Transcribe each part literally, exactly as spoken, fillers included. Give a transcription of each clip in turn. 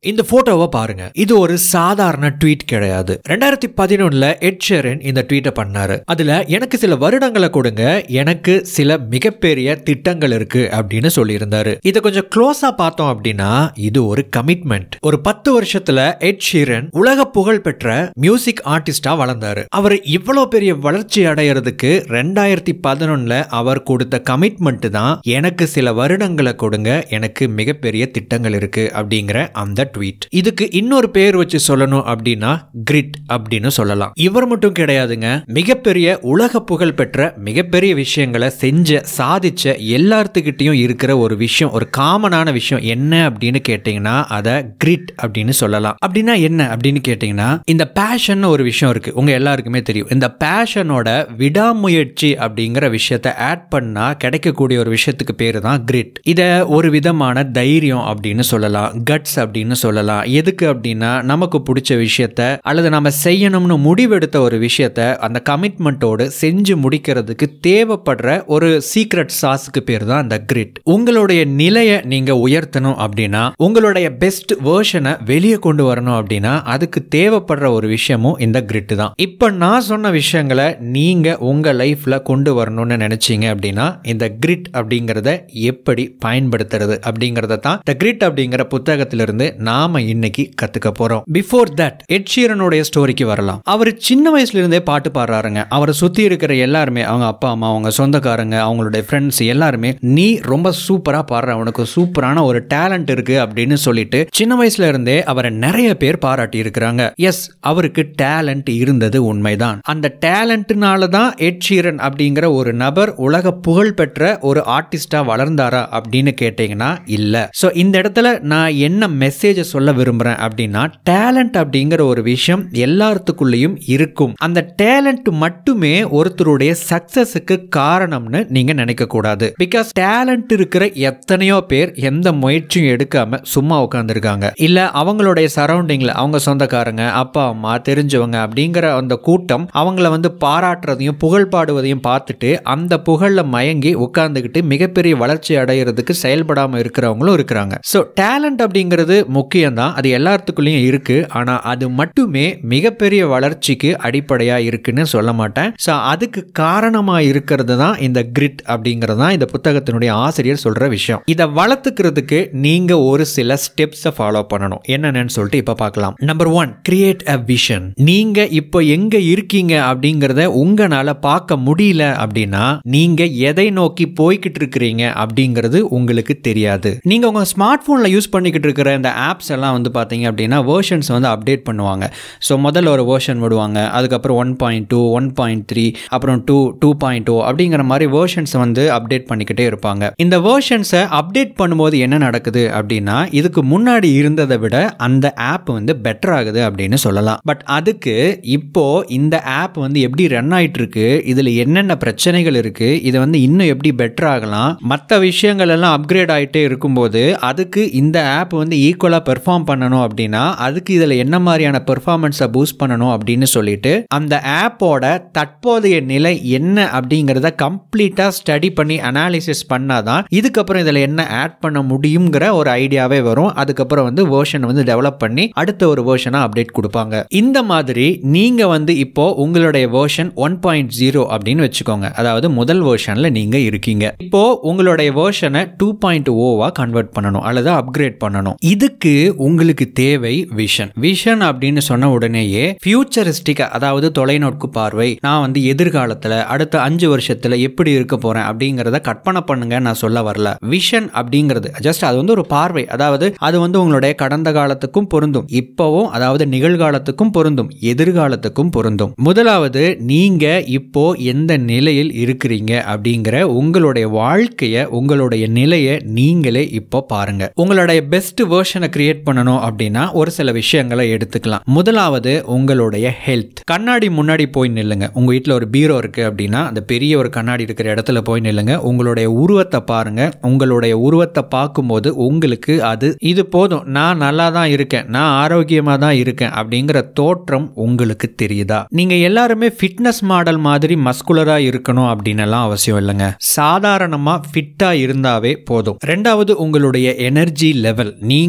இந்த போட்டோவை பாருங்க. இது ஒரு சாதாரண ட்வீட் கிடையாது. ரெண்டாயிரத்தி பதினொன்னுல எட் ஷீரன் இந்த ட்வீட்டை பண்ணாரு. அதுல எனக்கு சில வருடங்களை கொடுங்க, எனக்கு சில மிகப்பெரிய திட்டங்கள் இருக்கு அப்படின்னு சொல்லியிருந்தாரு. இதை கொஞ்சம் க்ளோஸா பார்த்தோம் அப்படின்னா இது ஒரு கமிட்மெண்ட். ஒரு பத்து வருஷத்துல எட் ஷீரன் உலக புகழ் பெற்ற மியூசிக் ஆர்டிஸ்டா வளர்ந்தாரு. அவர் இவ்வளவு பெரிய வளர்ச்சி அடையிறதுக்கு ரெண்டாயிரத்தி பதினொன்னுல அவர் கொடுத்த கமிட்மெண்ட் தான் எனக்கு சில வருடங்களை கொடுங்க, எனக்கு மிகப்பெரிய திட்டங்கள் இருக்கு அப்படிங்கிற அந்த ட்வீட். இதுக்கு இன்னொரு பேர் வச்சு சொல்லணும் அப்படின்னா கிரிட் அப்படின்னு சொல்லலாம். இவர் மட்டும் கிடையாதுங்க, மிகப்பெரிய உலக புகழ் பெற்ற மிகப்பெரிய விஷயங்களை செஞ்ச சாதிச்ச எல்லாத்துக்கிட்டையும் இருக்கிற ஒரு விஷயம், ஒரு காமனான விஷயம் என்ன அப்படின்னு கேட்டீங்கன்னா அதை கிரிட் அப்படின்னு சொல்லலாம். அப்படின்னா என்ன அப்படின்னு கேட்டீங்கன்னா இந்த பேஷன் ஒரு விஷயம் இருக்கு, உங்க எல்லாருக்குமே தெரியும். இந்த பேஷனோட விடாமுயற்சி அப்படிங்கிற விஷயத்தை ஆட் பண்ணா கிடைக்கக்கூடிய ஒரு விஷயத்துக்கு பேரு தான் கிரிட். இத ஒரு விதமான தைரியம் அப்படின்னு சொல்லலாம், கட்ஸ் அப்படின்னு சொல்லலாம். எதுக்கு அப்படின்னா நமக்கு பிடிச்ச விஷயத்த அல்லது நம்ம செய்யணும்னு முடிவெடுத்த ஒரு விஷயத்த அந்த கமிட்மெண்டோடு செஞ்சு முடிக்கிறதுக்கு தேவைப்படுற ஒரு சீக்ரெட் சாஸ்க்கு பேர் தான் அந்த கிரிட். உங்களுடைய நிலையை நீங்க உயர்த்தணும் அப்படின்னா, உங்களுடைய பெஸ்ட் வெர்ஷனை வெளியே கொண்டு வரணும் அப்படின்னா அதுக்கு தேவைப்படுற ஒரு விஷயமும் இந்த கிரிட் தான். இப்ப நான் சொன்ன விஷயங்களை நீங்க உங்க லைஃப்ல கொண்டு வரணும்னு நினைச்சீங்க அப்படின்னா இந்த கிரிட் அப்படிங்கறத எப்படி பயன்படுத்துறது அப்படிங்கறத தான் தி கிரிட் அப்படிங்கிற புத்தகத்திலிருந்து நாம இன்னைக்கு கத்துக்க போறோம். பிஃபோர் தட் எட் ஷீரனுடைய ஸ்டோரிக்கு வரலாம். அவர் சின்ன வயசுல இருந்தே பாட்டு பாடுறாருங்க. அவரை சுத்தி இருக்கிற எல்லாருமே, அவங்க அப்பா அம்மா, அவங்க சொந்தக்காரங்க, அவங்களுடைய ஃப்ரெண்ட்ஸ் எல்லாருமே நீ ரொம்ப சூப்பரா பாடுற, உனக்கு சூப்பரான ஒரு டேலண்ட் இருக்கு அப்படின்னு சொல்லிட்டு சின்ன வயசுல இருந்தே அவரை நிறைய பேர் பாராட்டி இருக்கிறாங்க. எஸ், அவருக்கு டேலண்ட் இருந்தது உண்மைதான். அந்த டேலண்ட்னால தான் எட் ஷீரன் அப்படிங்கிற ஒரு நபர் உலக புகழ் பெற்ற ஒரு ஆர்டிஸ்டா வளர்ந்தாரா அப்படின்னு கேட்டீங்கன்னா இல்ல. சோ இந்த இடத்துல நான் என்ன மெசேஜ் சொல்ல விரும்புறேன் அப்படின்னா, டேலண்ட் அப்படிங்கிற ஒரு விஷயம் எல்லாத்துக்குள்ளேயும் இருக்கும். அந்த டேலண்ட் மட்டுமே ஒருத்தருடைய சக்சஸுக்கு காரணம்னு நீங்க நினைக்க கூடாது. பிகாஸ் டேலண்ட் இருக்கிற எத்தனையோ பேர் எந்த முயற்சியும் எடுக்காம சும்மா உட்கார்ந்துருக்காங்க. இல்ல அவங்களுடைய சரௌண்டிங்ல அவங்க சொந்தக்காரங்க, அப்பா அம்மா, தெரிஞ்சவங்க அப்படிங்கிற அந்த கூட்டம் அவங்கள வந்து பாராட்டுறதையும் புகழ் பாடுவதையும் பார்த்துட்டு அந்த புகழ்ல மயங்கி உட்கார்ந்துகிட்டு மிகப்பெரிய வளர்ச்சி அடைகிறதுக்கு செயல்படாம இருக்கிறவங்களும் இருக்கிறாங்க. சோ டேலண்ட் அப்படிங்கிறது முக்கியம் தான், அது எல்லாத்துக்குள்ளேயும் இருக்கு. ஆனா அது மட்டுமே மிகப்பெரிய வளர்ச்சிக்கு அடிப்படையா இருக்குன்னு சொல்ல மாட்டேன். சோ அதுக்கு காரணமா இருக்கிறது தான் இந்த கிரிட் அப்படிங்கிறது தான் இந்த புத்தகத்தினுடைய ஆசிரியர் சொல்ற விஷயம். இதை வளர்த்துக்கிறதுக்கு நீங்க ஒரு சில ஸ்டெப்ஸை ஃபாலோ பண்ணணும். என்னன்னு சொல்லிட்டு இப்ப பார்க்கலாம். Number one, create a vision. நீங்க இப்போ எங்க இருக்கீங்க அப்படிங்கறத உங்களால பார்க்க முடியல அப்படின்னா நீங்க எதை நோக்கி போய்கிட்டு இருக்கிறீங்க அப்படிங்கிறது உங்களுக்கு தெரியாது. நீங்க உங்க ஸ்மார்ட் போன்ல யூஸ் பண்ணிக்கிட்டு இருக்கிற இந்த ஆப்ஸ் எல்லாம் வந்து பார்த்தீங்க அப்படின்னா வெர்ஷன்ஸ் வந்து அப்டேட் பண்ணுவாங்க. ஸோ முதல்ல ஒரு வெர்ஷன் விடுவாங்க, அதுக்கப்புறம் one point two one point three அப்புறம் டூ டூ பாயிண்ட் டூ அப்படிங்கிற மாதிரி வெர்ஷன்ஸ் வந்து அப்டேட் பண்ணிக்கிட்டே இருப்பாங்க. இந்த வெர்ஷன்ஸை அப்டேட் பண்ணும்போது என்ன நடக்குது அப்படின்னா இதுக்கு முன்னாடி இருந்ததை விட அந்த ஆப் வந்து பெட்டர் ஆகுது அப்படின்னு சொல்லலாம். பட் அதுக்கு இப்போ இந்த ஆப் வந்து எப்படி ரன் ஆயிட்டு இருக்கு, இதுல என்னென்ன பிரச்சனைகள் இருக்கு, இதை வந்து இன்னும் எப்படி பெட்டர் ஆகலாம், மற்ற விஷயங்கள் எல்லாம் அப்கிரேட் ஆகிட்டே இருக்கும்போது அதுக்கு இந்த ஆப் வந்து ஈக்குவலா பெர்ஃபார்ம் பண்ணணும் அப்படின்னா அதுக்கு இதுல என்ன மாதிரியான பெர்ஃபார்மன்ஸை பூஸ்ட் பண்ணணும் அப்படின்னு சொல்லிட்டு அந்த ஆப்போட தற்போதைய நிலை என்ன அப்படிங்கறத கம்ப்ளீட்டா ஸ்டடி பண்ணி அனாலிசிஸ் பண்ணாதான் இதுக்கப்புறம் இதுல என்ன ஆட் பண்ண முடியுங்கிற ஒரு ஐடியாவே வரும். அதுக்கப்புறம் வந்து வெர்ஷன் வந்து டெவலப் பண்ணி அடுத்த ஒரு வெர்ஷனா அப்டேட் கொடுப்பாங்க. இந்த மாதிரி நீங்க வந்து இப்போ உங்களுடைய வெர்ஷன் ஒன் பாயிண்ட் ஜீரோ அப்படின்னு வச்சுக்கோங்க, அதாவது முதல் வெர்ஷன்ல நீங்க இருக்கீங்க. இப்போ உங்களுடைய வெர்ஷனை டூ பாயிண்ட் ஓவா கன்வெர்ட் பண்ணணும் அல்லது அப்கிரேட் பண்ணணும். இதுக்கு உங்களுக்கு தேவை விஷன். விஷன் அப்படின்னு சொன்ன உடனேயே ஃபியூச்சரிஸ்டிக்கா, அதாவது தொலைநோக்கு பார்வை, நான் வந்து எதிர்காலத்துல அடுத்த அஞ்சு வருஷத்துல எப்படி இருக்க போறேன் அப்படிங்கறத கற்பனை பண்ணுங்க நான் சொல்ல வரல. விஷன் அப்படிங்கிறது ஜஸ்ட் அது வந்து ஒரு பார்வை, அதாவது அது வந்து உங்களுடைய கடந்த காலத்துக்கும் பொருந்தும், இப்பவும் அதாவது நிகழ்காலத்துக்கும் பொருந்தும், எதிர்காலத்துக்கும் பொருந்தும். முதலாவது நீங்க இப்போ எந்த நிலையில் இருக்கிறீங்க அப்படிங்கிற உங்களுடைய வாழ்க்கைய, உங்களுடைய நிலையை நீங்களே இப்போ பாருங்க. உங்களுடைய பெஸ்ட் வெர்ஷனை கிரியேட் பண்ணணும் அப்படின்னா ஒரு சில விஷயங்களை எடுத்துக்கலாம். முதலாவது உங்களுடைய ஹெல்த். கண்ணாடி முன்னாடி போய் நில்லுங்க. உங்க வீட்டில் ஒரு பீரோ இருக்கு அப்படின்னா அந்த பெரிய ஒரு கண்ணாடி இருக்கிற இடத்துல போய் நில்லுங்க. உங்களுடைய உருவத்தை பாருங்க. உங்களுடைய உருவத்தை பார்க்கும்போது உங்களுக்கு அது இது போதும், நான் நல்லா தான் இருக்கேன், நான் ஆரோக்கியமா தான் இருக்கேன் அப்படிங்கிற தோற்றம் உங்களுக்கு தெரியுதா? நீங்க எல்லாருமே ஃபிட்னஸ் மாடல் மாதிரி மஸ்குலரா இருக்கணும் அப்படின்னு எல்லாம் அவசியம் இல்லைங்க. சாதாரணமா ஃபிட்டா இருந்தாவே போதும். ரெண்டாவது உங்களுடைய எனர்ஜி லெவல். நீங்க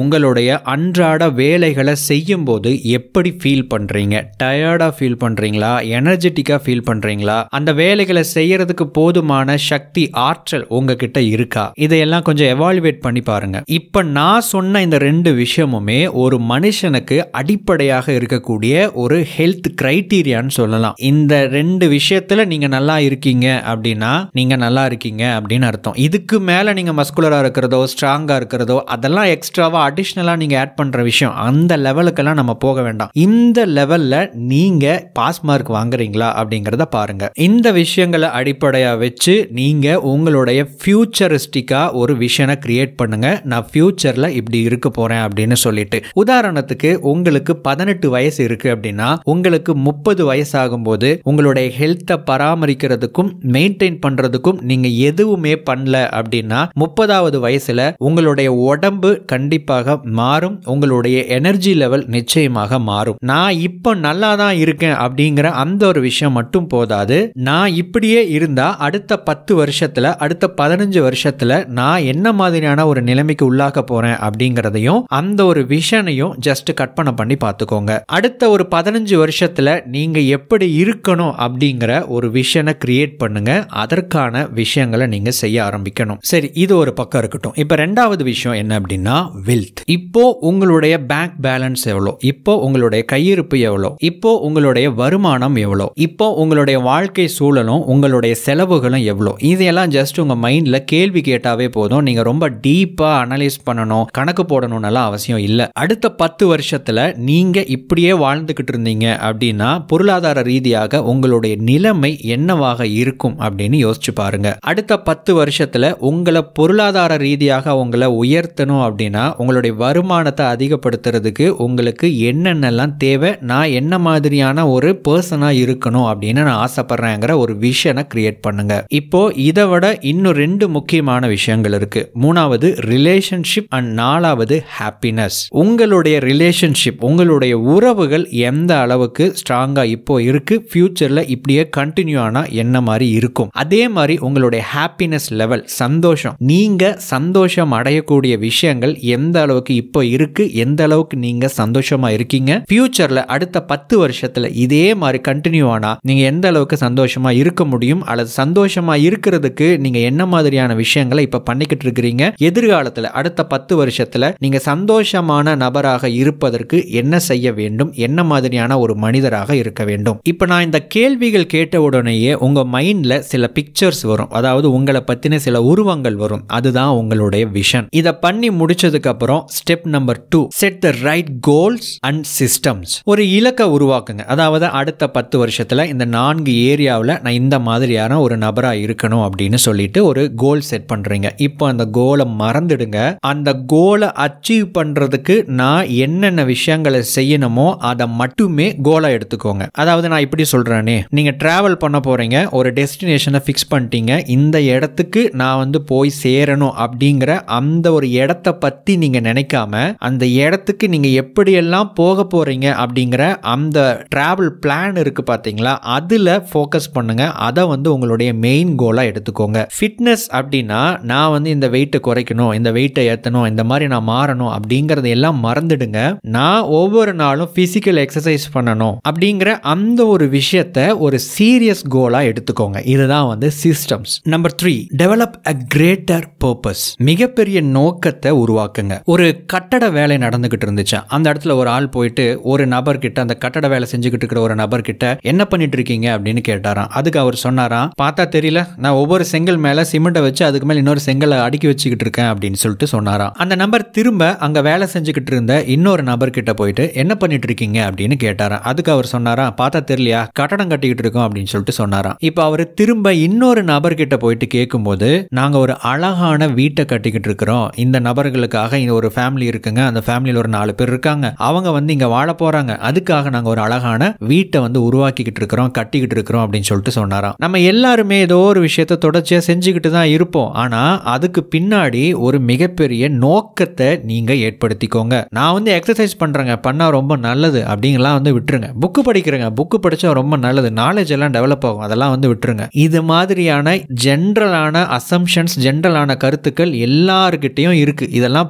உங்களுடைய அன்றாட வேலைகளை செய்யும் போது எப்படி ஃபீல் பண்றீங்க? டயர்டா ஃபீல் பண்றீங்களா? எனர்ஜெட்டிக்கா ஃபீல் பண்றீங்களா? அந்த வேலைகளை செய்யறதுக்கு போதுமான சக்தி, ஆற்றல் உங்ககிட்ட இருக்கா? இதையெல்லாம் கொஞ்சம் எவாலுவேட் பண்ணி பாருங்க. இப்ப நான் சொன்ன இந்த ரெண்டு விஷயமுமே ஒரு மனுஷனுக்கு அடிப்படையாக இருக்கக்கூடிய ஒரு ஹெல்த் கிரைட்டீரியான்னு சொல்லலாம். இந்த ரெண்டு விஷயத்துல நீங்க நல்லா இருக்கீங்க அப்படின்னா நீங்க நல்லா இருக்கீங்க அப்படின்னு அர்த்தம். இதுக்கு மேல நீங்க மஸ்குலரா இருக்கிறதோ ஸ்ட்ராங்கா இருக்கிறதோ அதெல்லாம் எக்ஸ்ட்ராவா அடிஷனலா நீங்க ஆட் பண்ற விஷயம். அந்த லெவலுக்கெல்லாம் நம்ம போக வேண்டாம். இந்த லெவல்ல நீங்க பாஸ் மார்க் வாங்குறீங்களா அப்படிங்கறத பாருங்க. இந்த விஷயங்களை அடிப்படையா வச்சு நீங்க உங்களுடைய ஃபியூச்சரிஸ்டிக்கா ஒரு விஷனை கிரியேட் பண்ணுங்க. நான் ஃபியூச்சர்ல இப்படி இருக்க போறேன் அப்படின்னு சொல்லிட்டு. உதாரணத்துக்கு உங்களுக்கு பதினெட்டு வயசு இருக்கு அப்படின்னா உங்களுக்கு முப்பது வயசு ஆகும்போது உங்களுடைய ஹெல்த்தை பராமரிக்கிறதுக்கும் மெயின்டைன் பண்றதுக்கும் நீங்க எதுவுமே பண்ணல அப்படின்னா முப்பதாவது வயசுல உங்களுடைய உடம்பு கண்டிப்பாக மாறும். உங்களுடைய எனர்ஜி லெவல் நிச்சயமாக மாறும். நான் இப்போ நல்லா தான் இருக்கேன் அப்படிங்கிற அந்த ஒரு விஷயம் மட்டும் போதாது. நான் இப்படியே இருந்தா அடுத்த பத்து வருஷத்துல அடுத்த பதினஞ்சு வருஷத்துல நான் என்ன மாதிரியான ஒரு நிலைமைக்கு உள்ளாக போறேன் அப்படிங்கறதையும் அந்த ஒரு விஷனையும் ஜஸ்ட் கற்பனை பண்ணி பார்த்துக்கோங்க. அடுத்த ஒரு பதினஞ்சு வருஷத்துல நீங்க எப்படி இருக்கணும் அப்படிங்கிற ஒரு விஷனை கிரியேட் பண்ணுங்க. அதற்கான விஷயங்களை நீங்க செய்ய ஆரம்பிக்கணும். சரி, இது ஒரு பக்கம் இருக்கட்டும். இப்ப ரெண்டாவது விஷயம் என்ன அப்படின்னா வெல்த். இப்போ உங்களுடைய பேங்க் பேலன்ஸ் எவ்வளோ? இப்போ உங்களுடைய கையிருப்பு எவ்வளோ? இப்போ உங்களுடைய வருமானம் எவ்வளோ? இப்போ உங்களுடைய வாழ்க்கை சூழலும் உங்களுடைய செலவுகளும் எவ்வளோ? இதெல்லாம் ஜஸ்ட் உங்க மைண்ட்ல கேள்வி கேட்டாவே போதும். நீங்க ரொம்ப டீப்பா அனலைஸ் பண்ணணும், கணக்கு போடணும்னு அவசியம் இல்ல. அடுத்த பத்து வருஷத்துல நீங்க இப்படியே வாழ்ந்துகிட்டு இருந்தீங்க அப்படின்னா பொருளாதார ரீதியாக உங்களுடைய நிலைமை என்னவாக இருக்கும் அப்படின்னு யோசிச்சு பாருங்க. அடுத்த பத்து வருஷத்துல உங்களை பொருளாதார ரீதியாக உங்களை உயர்த்தணும் அப்படின்னா உங்களுடைய வருமானத்தை அதிகப்படுத்துறதுக்கு உங்களுக்கு என்னென்னலாம் தேவை, நான் என்ன மாதிரியான ஒரு பர்சனா இருக்கணும் அப்படின்னு நான் ஆசைப்படுறேங்கிற ஒரு விஷனை கிரியேட் பண்ணுங்க. இப்போ இதை விட இன்னும் ரெண்டு முக்கியமான விஷயங்கள் இருக்கு. மூணாவது ரிலேஷன்ஷிப் அண்ட் நாலாவது ஹாப்பினஸ். உங்களுடைய ரிலேஷன்ஷிப், உங்களுடைய உறவுகள் எந்த அளவுக்கு ஸ்ட்ராங்கா இப்போ இருக்கு, ஃபியூச்சர்ல இப்படியே கண்டினியூ ஆனா என்ன மாதிரி இருக்கும். அதே மாதிரி உங்களுடைய ஹாப்பினஸ் லெவல், சந்தோஷம், நீங்க சந்தோஷம் அடையக்கூடிய விஷயங்கள் எந்த அளவுக்கு இப்போ இருக்கு, எந்த அளவுக்கு நீங்க சந்தோஷமா இருக்கீங்க, ஃபியூச்சர்ல அடுத்த பத்து வருஷத்துல இதே மாதிரி கண்டினியூ ஆனா நீங்க எந்த அளவுக்கு சந்தோஷமா இருக்க முடியும், அல்லது சந்தோஷமா இருக்கிறதுக்கு நீங்க என்ன மாதிரியான விஷயங்களை இப்ப பண்ணிக்கிட்டு இருக்கிறீங்க, எதிர்காலத்துல அடுத்த பத்து வருஷத்துல நீங்க சந்தோஷமான நபராக இருப்பதற்கு என்ன செய்ய வேண்டும், என்ன மாதிரியான ஒரு மனிதராக இருக்க வேண்டும். இப்ப நான் இந்த கேள்விகள் கேட்ட உடனேயே உங்க மைண்ட்ல சில பிக்சர்ஸ் வரும், அதாவது உங்களை பத்தின சில உருவங்கள் வரும். அதுதான் உங்களுடைய விஷன். இத பண்ணி முடிச்சதுக்கு அப்புறம் step number two, set the right goals and systems. ஒரு இலக்கை உருவாக்குங்க. அதாவது அடுத்த பத்து வருஷத்துல இந்த நான்கு ஏரியாவில் நான் இந்த மாதிரியான ஒரு நபரா இருக்கணும் அப்படின்னு சொல்லிட்டு ஒரு கோல் செட் பண்றீங்க. இப்போ அந்த கோலை மறந்துடுங்க. அந்த கோலை அச்சீவ் பண்றதுக்கு நான் என்னென்ன விஷயங்களை செய்யணுமோ அதை மட்டுமே கோலா எடுத்துக்கோங்க. அதாவது நான் இப்படி சொல்றேனே, நீங்க டிராவல் பண்ண போறீங்க, ஒரு டெஸ்டினேஷனை ஃபிக்ஸ் பண்ணிட்டீங்க, இந்த இடத்துக்கு நான் வந்து போய் சேரணும் அப்படிங்கிற அந்த ஒரு இடத்தை பத்தி நீங்க நினைக்காம அந்த இடத்துக்கு நீங்க எப்படியெல்லாம் போக போறீங்க அப்படிங்கிற அந்த டிராவல் பிளான் இருக்கு பாத்தீங்களா, அதுல ஃபோக்கஸ் பண்ணுங்க. அதை வந்து உங்களுடைய மெயின் கோலா எடுத்துக்கோங்க. ஃபிட்னஸ் அப்படின்னா நான் வந்து இந்த வெயிட்டை குறைக்கணும், இந்த வெயிட்டை ஏற்றணும், இந்த மாதிரி நான் மாறணும் அப்படிங்கறத எல்லாம் மறந்துடுங்க. நான் ஒவ்வொரு நாளும் பிசிக்கல் எக்ஸசைஸ் பண்ணணும் அப்படிங்கிற அந்த ஒரு விஷயத்தை ஒரு சீரியஸ் கோலா எடுத்துக்கோங்க. இதுதான் வந்து systems. Number three, develop a greater purpose. மிகப்பெரிய நோக்கத்தை உருவாக்குங்க. ஒரு கட்டட வேலை நடந்துகிட்டு இருந்துச்சு, அந்த இடத்துல ஒரு ஆள் போயிட்டு ஒரு நபர் கிட்ட, அந்த கட்டட வேலை செஞ்சுக்கிட்டு இருக்கிற ஒரு நபர் கிட்ட என்ன பண்ணிட்டு இருக்கீங்க அப்படின்னு கேட்டாராம். அதுக்கு அவர் சொன்னாராம், பார்த்தா தெரியல, நான் ஒவ்வொரு செங்கல் மேல சிமெண்ட்டை வச்சு அதுக்கு மேல இன்னொரு செங்கலை அடுக்கி வச்சுக்கிட்டு இருக்கேன் அப்படின்னு சொல்லிட்டு சொன்னாராம். அந்த நபர் திரும்ப அங்க வேலை செஞ்சுக்கிட்டு இருந்த இன்னொரு நபர் கிட்ட போயிட்டு என்ன பண்ணிட்டு இருக்கீங்க அப்படின்னு கேட்டாராம். அதுக்கு அவர் சொன்னாராம், பார்த்தா தெரியலையா, கட்டடம் கட்டிக்கிட்டு இருக்கோம் அப்படின்னு சொல்லிட்டு சொன்னாராம். இப்ப அவர் திரும்ப இன்னொரு நபர் கிட்ட போயிட்டு கேட்கும்போது, நாங்க ஒரு அழகான வீட்டை கட்டிக்கிட்டு இருக்கிறோம், இந்த நபர்களுக்காக ஒரு ஃபேமிலி இருக்குங்க, அந்த ஃபேமிலியில ஒரு நாலு பேர் இருக்காங்க, அவங்க வந்து இங்க வாழ போறாங்க, அதுக்காக நாங்க ஒரு அழகான வீட்டை வந்து உருவாக்கிக்கிட்டு இருக்கிறோம், கட்டிக்கிட்டு இருக்கிறோம் அப்படின்னு சொல்லிட்டு சொன்னாராம். நம்ம எல்லாருமே ஏதோ ஒரு விஷயத்தை தொடர்ச்சியா செஞ்சுக்கிட்டு தான் இருப்போம். ஆனா அதுக்கு பின்னாடி ஒரு மிகப்பெரிய நோக்கத்தை நீங்க ஏற்படுத்திக்கோங்க. நான் வந்து எக்ஸசைஸ் பண்றேங்க, பண்ணா ரொம்ப நல்லது அப்படிங்கலாம் வந்து விட்டுருங்க. புக்கு படிக்கிறேங்க, புக்கு படிச்சா ரொம்ப நல்லது, நாலேஜ் எல்லாம் டெவலப் ஆகும், அதெல்லாம் வந்து விட்டுருங்க. இது மாதிரியான ஜென்ரலான அசம்ஷன்ஸ், ஜென்ரலான கருத்துக்கள் எல்லார்கிட்டையும் இருக்கு. இதெல்லாம் பண்ணுனா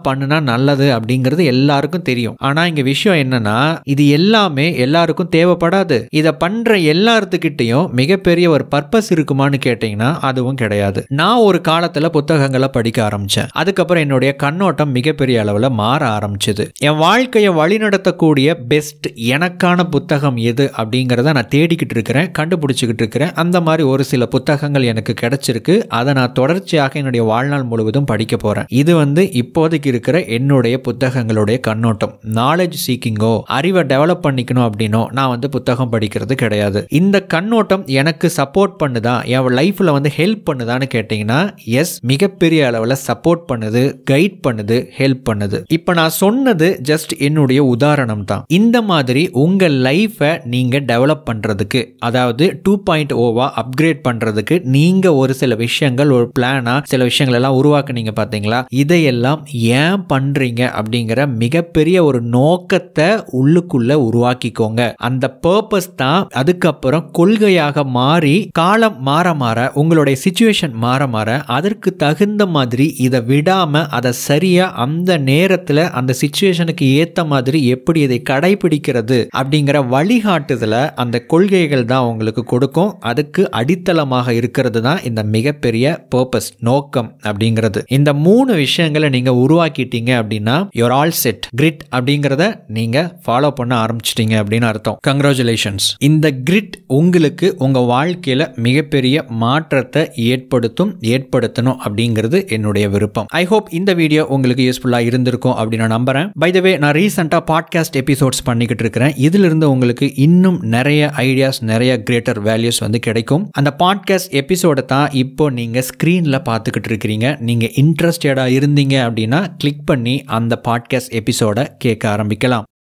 தான் நல்லது அப்படிங்கிறது எல்லாருக்கும் தெரியும். ஆனா இங்க விஷயம் என்னன்னா, இது எல்லாமே எல்லாருக்கும் தேவைப்படாது. இத பண்ற எல்லாத்துக்கிட்டையும் மிகப்பெரிய ஒரு பர்பஸ் இருக்குமான்னு கேட்டீங்கன்னா அதுவும் கிடையாது. நான் ஒரு காலத்துல புத்தகங்களை படிக்க ஆரம்பிச்சேன். அதுக்கப்புறம் என்னுடைய கண்ணோட்டம் மிகப்பெரிய அளவுல மாற ஆரம்பிச்சது. என் வாழ்க்கையை வழிநடத்தக்கூடிய பெஸ்ட் எனக்கான புத்தகம் எது அப்படிங்கிறத நான் தேடிக்கிட்டு இருக்கிறேன், கண்டுபிடிச்சிக்கிட்டு இருக்கிறேன். அந்த மாதிரி ஒரு சில புத்தகங்கள் எனக்கு கிடைச்சிருக்கு. அதை நான் தொடர்ச்சியாக என்னுடைய வாழ்நாள் முழுவதும் படிக்க போறேன். இது வந்து இப்போதைக்கு இருக்கிற என்னுடைய புத்தகங்களுடைய கண்ணோட்டம். நாலேஜ் சீக்கிங்கோ அறிவை டெவலப் பண்ணிக்கணும் அப்படின்னோ நான் வந்து புத்தகம் படிக்கிறது கிடையாது. இந்த கண்ணோட்டம் எனக்கு சப்போர்ட் பண்ணுதா, என் லைஃப்ல வந்து ஹெல்ப் பண்ணுதான்னு கேட்டீங்கன்னா எஸ், மிகப்பெரிய அளவுல சப்போர்ட் பண்ணுது, கைட் பண்ணுது, ஹெல்ப் பண்ணுது. இப்ப நான் சொன்னது ஜஸ்ட் என்னுடைய உதாரணம் தான். இந்த மாதிரி உங்க லைஃபை நீங்க டெவலப் பண்றதுக்கு, அதாவது டூ பாயிண்ட் ஓவா அப்கிரேட் பண்றதுக்கு நீங்க ஒரு சில விஷயங்கள், ஒரு பிளானா சில விஷயங்கள் எல்லாம் உருவாக்குனீங்க பாத்தீங்களா? இதையெல்லாம் ஏன் பண்றீங்க அப்படிங்கிற மிகப்பெரிய ஒரு நோக்கத்தை உள்ளுக்குள்ள உருவாக்கிக்கோங்க. அந்த பர்பஸ் தான் அதுக்கப்புறம் கொள்கையாக மாறி, காலம் மாற மாற, உங்களுடைய சிச்சுவேஷன் மாற மாற அதற்கு தகுந்த மாதிரி இதை விடாம அதை சரியா அந்த நேரத்துல அந்த சிச்சுவேஷனுக்கு ஏத்த மாதிரி எப்படி இதை கடைபிடிக்கிறது அப்படிங்கிற வழிகாட்டுதல அந்த கொள்கைகள் தான் உங்களுக்கு கொடுக்கும். அதுக்கு அடித்தளமாக இருக்கிறது தான் இந்த மிகப்பெரிய பர்பஸ், நோக்கம் அப்படிங்கிறது. இந்த மூணு விஷயங்களை நீங்க உருவாக்கிட்டீங்க அப்படின்னா யூர் ஆல் செட். கிரிட் அப்படிங்கிறத நீங்க ஃபாலோ பண்ண ஆரம்பிச்சிட்டீங்க அப்படின்னு அர்த்தம். கங்க்ராச்சுலேஷன்ஸ். இந்த கிரிட் உங்களுக்கு உங்க வாழ்க்கையில மிகப்பெரிய மாற்றத்தை ஏற்படுத்தும், ஏற்படுத்தணும் அப்படிங்கிறது என்னுடைய விருப்பம். ஐ ஹோப் இந்த வீடியோ உங்களுக்கு யூஸ்ஃபுல்லா இருந்திருக்கும் அப்படின்னு நான் நம்புறேன். பை த வே, நான் ரீசெண்டா பாட்காஸ்ட் எபிசோட்ஸ் பண்ணிக்கிட்டு இருக்கிறேன். இதுல இருந்து உங்களுக்கு இன்னும் நிறைய ஐடியாஸ், நிறைய கிரேட்டர் வேல்யூஸ் வந்து கிடைக்கும். அந்த பாட்காஸ்ட் எபிசோட தான் இப்போ நீங்க ஸ்கிரீன்ல பார்த்துக்கிட்டு இருக்கிறீங்க. நீங்க இன்ட்ரெஸ்டடா இருந்தீங்க அப்படின்னா கிளிக் பண்ணி அந்த பாட்காஸ்ட் எபிசோட கேட்க ஆரம்பிக்கலாம்.